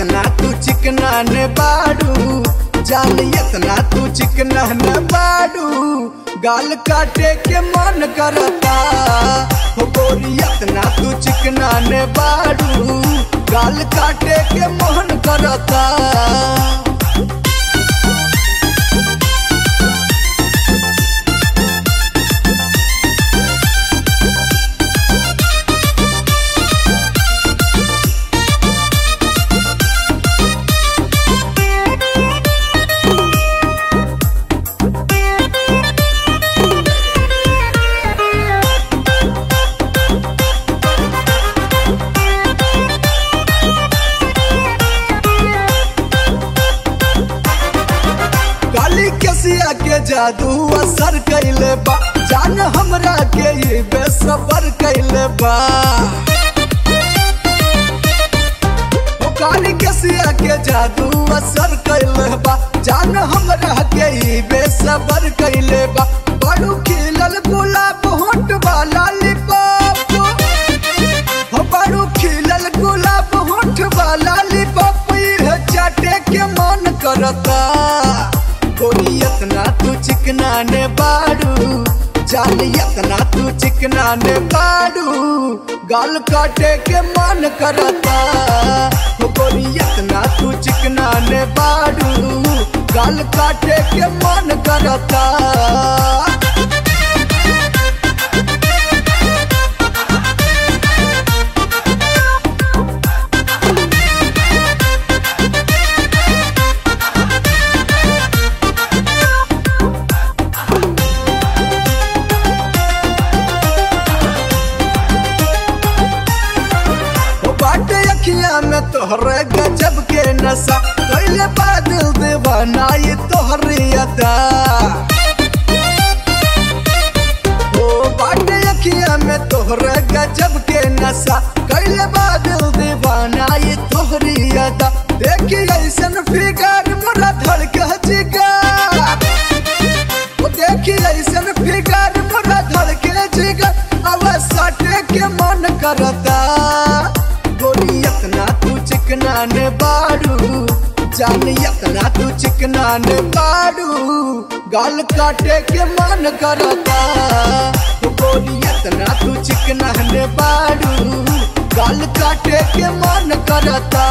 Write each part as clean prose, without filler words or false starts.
इतना तू चिकना ने बाड़ू, जान इतना तू चिकना ने बाड़ू, गाल काटे के मन करता हो गोरी इतना तू चिकना ने बाड़ू, गाल काटे के मन करता। कसिया के जादू असर कैले बा, जान हमरा के ये बेसबर कैले बा। काली कसिया के जादू असर कैले बा, जान हमरा के ये बेसबर कैले बा। बड़ू खिलल गुलाब होंठ वाला लिपॉप, हो बड़ू खिलल गुलाब होंठ वाला लिपॉप, ये चाटे के मन करता गोरी इतना तू चिकना ने बाड़ू, जान इतना तू चिकना ने बाड़ू, गाल काटे के मन करता हो गोरी इतना तू चिकना ने बाड़ू, गाल काटे के मन करता। में तोहरे गजब के नशा कैले बादल दीवाना ये तोहरी अदा, ओ बाटे अखिया में तोहरे गजब के नशा कैले बादल दीवाना ये तोहरी अदा। देखी ऐसन फिगर मोरा धड़के जिगर, ओ देखी ऐसन फिगर मोरा धड़के जिगर, अब साटे के मन करता गोरी इतना तू चिकना ने बाड़ू, जान इतना तू चिकना ने बाड़ू, गाल काटे के मन करता गोरी इतना तू चिकना ने बाड़ू, गाल काटे के मन करता।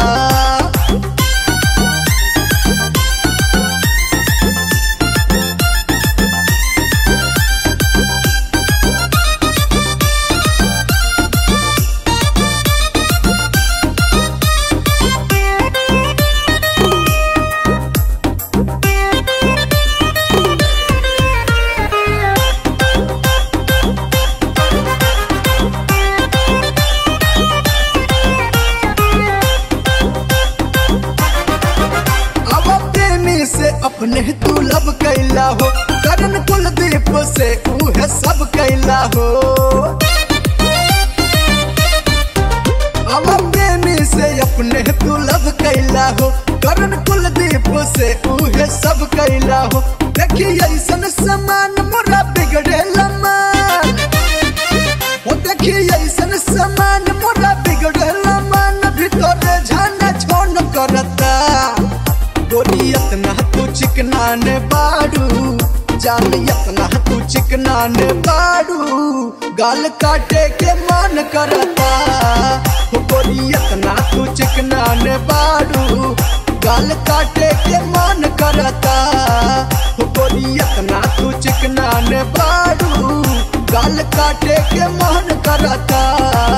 अपने तू लब कैला हो, करण कुलदीप से उहे सब कैला हो, अब प्रेमी से अपने तू लब कैला हो, करण कुलदीप से उहे सब कैला हो। देखी ऐसन समान मोरा बिगड़े लमान, ओ देखी ऐसन समान मोरा बिगड़े लमान, भीतर झाना छोन करता गोरी इतना तू चिकना ने बाड़ू, जान इतना तू चिकना ने बाड़ू, गाल काटे के मन करता हो गोरी इतना तू चिकना ने बाड़ू, गाल काटे के मन करता हो गोरी इतना तू चिकना ने बाड़ू, गाल काटे के मन करता।